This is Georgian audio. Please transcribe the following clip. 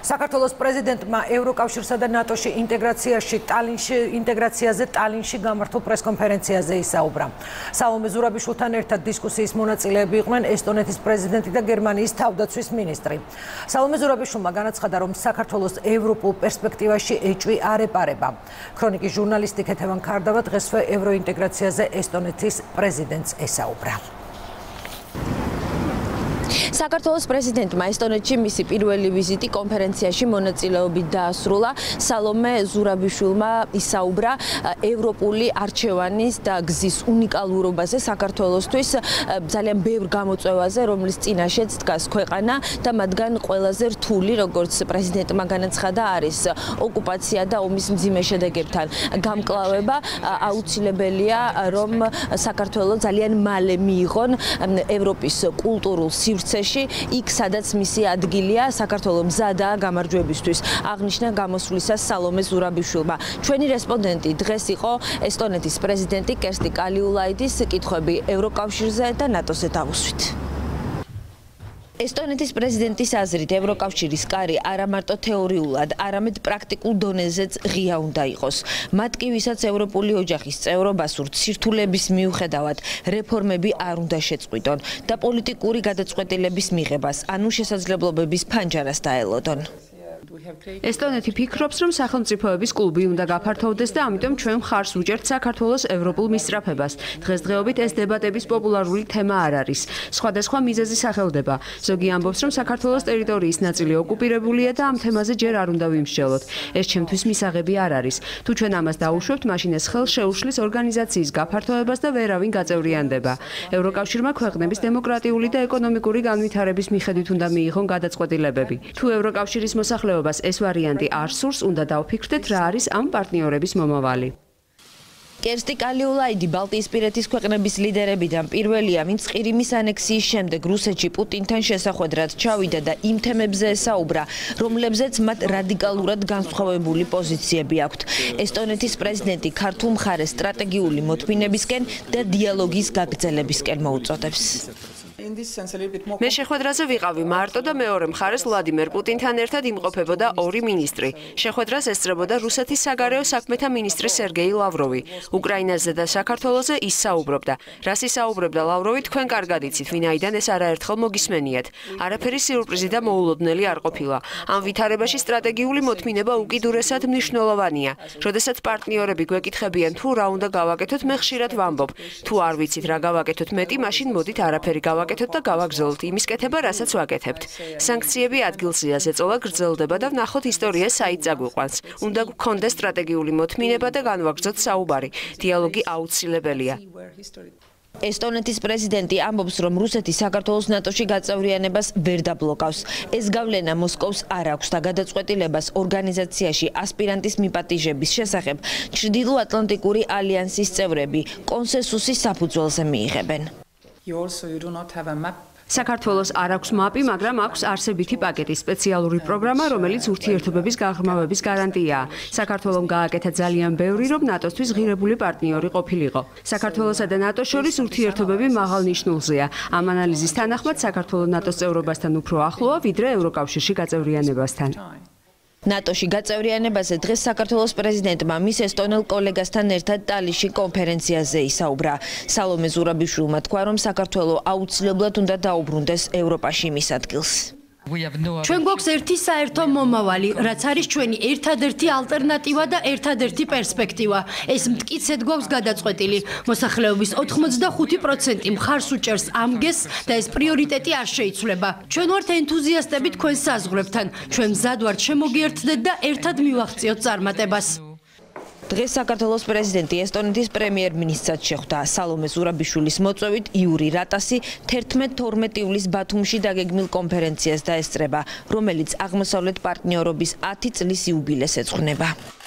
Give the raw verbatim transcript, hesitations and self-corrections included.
საქართველოს პრეზიდენტმა ევროკავშირსა და ნატოში ინტეგრაციაში ტალინში ინტეგრაციაზე ტალინში გამართულ პრესკონფერენციაზე ისაუბრა. სალომე ზურაბიშვილთან ერთად დისკუსიის მონაწილეები იყვნენ ესტონეთის პრეზიდენტი და გერმანიის თავდაცვის მინისტრი. სალომე ზურაბიშვილმა განაცხადა, რომ საქართველოს ევროპულ პერსპექტივაში ეჭვი არ ეპარება. ქრონიკის ჟურნალისტი ქეთევან ქარდავა დღესვე ევროინტეგრაციაზე ესტონეთის პრეზიდენტს ესაუბრა. საქართველოს პრეზიდენტმა ესტონეთში მისი პირველი ვიზიტი კონფერენციაში მონაწილეობით დაასრულა. სალომე ზურაბიშვილმა ისაუბრა ევროპული არჩევანის და გზის უნიკალურობაზე საქართველოსთვის, ძალიან ბევრ გამოწვევაზე, რომლის წინაშეც დგას ქვეყანა და მათგან ყველაზე რთული, როგორც პრეზიდენტმა განაცხადა, არის ოკუპაცია და ომის მძიმე შედეგებთან გამკლავება. აუცილებელია, რომ საქართველო ძალიან მალე მიიღონ ევროპის კულტურულ სივრცეში, იქ სადაც მისი ადგილია, საქართველოს მზადაა გამარჯვებისთვის, აღნიშნა გამოსვლისას სალომე ზურაბიშვილმა. ჩვენი რესპონდენტი დღეს იყო ესტონეთის პრეზიდენტი კერსტი კალიულაიდის. კითხვები ევროკავშირზე და ნატოზე დავუსვით. ესტონეთის პრეზიდენტის აზრით, ევროკავშირის კარი არა მარტო თეორიულად, არამედ პრაქტიკულ დონეზეც ღია უნდა იყოს. მათ კი, ვისაც ევროპული ოჯახის წევრობა სურთ, სირთულების მიუხედავად რეფორმები არ უნდა შეწყვიტონ და პოლიტიკური გადაწყვეტილების მიღებას, ანუ შესაძლებლობების ფანჯარას დაელოდონ. ესტონეთი ფიქრობს, რომ სახელმწიფოების კლუბი უნდა გაფართოვდეს და ამიტომ ჩვენ მხარს ვუჭერთ საქართველოს ევროპულ მისწრაფებას. დღესდღეობით ეს დებატების პოპულარული თემა არ არის. სხვადასხვა მიზეზი სახელდება. ზოგი ამბობს, რომ საქართველოს ტერიტორიის ნაწილი ოკუპირებულია და ამ თემაზე ჯერ არ უნდა ვიმსჯელოთ. ეს ჩემთვის მისაღები არ არის. თუ ჩვენ ამას დაუშვებთ, მაშინ ეს ხელს შეუშლის ორგანიზაციის გაფართოვებას და ვერავინ გაწევრიანდება. ევროკავშირმა ქვეყნების დემოკრატიული და ეკონომიკური განვითარების მიხედვით უნდა მიიღონ გადაწყვეტილებები. თუ ევროკავშირის მოსახლეობა ეს ვარიანტი არ სურს, უნდა დავფიქრდეთ, რა არის ამ პარტნიორების მომავალი. კერსტი კალიულაიდი ბალტიისპირეთის ქვეყნების ლიდერებიდან პირველია, ვინც ყირიმის ანექსიის შემდეგ რუსეთში პუტინთან შესახვედრად ჩავიდა და იმ თემებზე ესაუბრა, რომლებზეც მათ რადიკალურად განსხვავებული პოზიციები აქვთ. ესტონეთის პრეზიდენტი ქართულ მხარეს სტრატეგიული მოთმინებისკენ და დიალოგის გაგრძელებისკენ მოუწოდებს. მე შეხვედრაზე ვიყავი მარტო და მეორე მხარეს ვლადიმერ პუტინთან ერთად იმყოფებოდა ორი მინისტრი. შეხვედრას ესწრებოდა რუსეთის საგარეო საქმეთა მინისტრი სერგეი ლავროვი. უკრაინაზე და საქართველოზე ის საუბრობდა. რას ისაუბრებდა ლავროვი, თქვენ კარგად იცით, ვინაიდან ეს არაერთხელ მოგისმენიათ. არაფერი სიურპრიზი და მოულოდნელი არ ყოფილა. ამ ვითარებაში სტრატეგიული მოთმინება უკიდურესად მნიშვნელოვანია. როდესაც პარტნიორები გვეკითხებიან, თუ რა უნდა გავაკეთოთ, მე ხშირად ვამბობ, თუ არ ვიცით რა გავაკეთოთ მეტი, მაშინ მოდით არაფერი გავაკეთოთ და გავაგრძელოთ იმის კეთება, რასაც ვაკეთებთ. სანქციები ადგილზეა, ზეწოლა გრძელდება და ვნახოთ ისტორია საით წაგვიყვანს. უნდა გქონდეს სტრატეგიული მოთმინება და განვაგრძოთ საუბარი. დიალოგი აუცილებელია. ესტონეთის პრეზიდენტი ამბობს, რომ რუსეთი საქართველოს ნატოში გაწევრიანებას ვერ დაბლოკავს. ეს გავლენა მოსკოვს არ აქვს და გადაწყვეტილებას ორგანიზაციაში ასპირანტის მიპატიჟების შესახებ ჩრდილოატლანტიკური ალიანსის წევრები კონსენსუსის საფუძველზე მიიღებენ. საქართველოს არ აქვს მაპი, მაგრამ აქვს არსებითი პაკეტი, სპეციალური პროგრამა, რომელიც ურთიერთობების გაღრმავების გარანტიაა. საქართველომ გააკეთა ძალიან ბევრი, რომ ნატოსთვის ღირებული პარტნიორი ყოფილიყო. საქართველოსა და ნატოს შორის ურთიერთობები მაღალ ნიშნულზეა. ამ ანალიზის თანახმად საქართველო ნატოს წევრობასთან უფრო ახლოა, ვიდრე ევროკავშირში გაწევრიანებასთან. ნატოში გაწევრიანებაზე დღეს საქართველოს პრეზიდენტმა მის ესტონელ კოლეგასთან ერთად ტალინში კონფერენციაზე ისაუბრა. სალომე ზურაბიშვილმა თქვა, რომ საქართველო აუცილებლად უნდა დაუბრუნდეს ევროპაში მის ადგილს. ჩვენ გვაქვს ერთი საერთო მომავალი, რაც არის ჩვენი ერთადერთი ალტერნატივა და ერთადერთი პერსპექტივა. ეს მტკიცედ გვაქვს გადაწყვეტილი. მოსახლეობის ოთხმოცდახუთი პროცენტი მხარს უჭერს ამ გესს და ეს პრიორიტეტი არ შეიცვლება. ჩვენ ვართ ენთუზიასტები თქვენ საზღვრებთან. ჩვენ მზად ვართ შემოგიერთდეთ და ერთად მივაღწიოთ წარმატებას. დღეს საქართველოს პრეზიდენტი ესტონეთის პრემიერ-მინისტრად შეხვდა. სალომე ზურაბიშვილის მოწვევით იური რატასი თერთმეტ თორმეტ ივლის ბათუმში დაგეგმილ კონფერენციას დაესწრება, რომელიც აღმოსავლეთ პარტნიორობის ათი წლის იუბილეს ეძღვნება.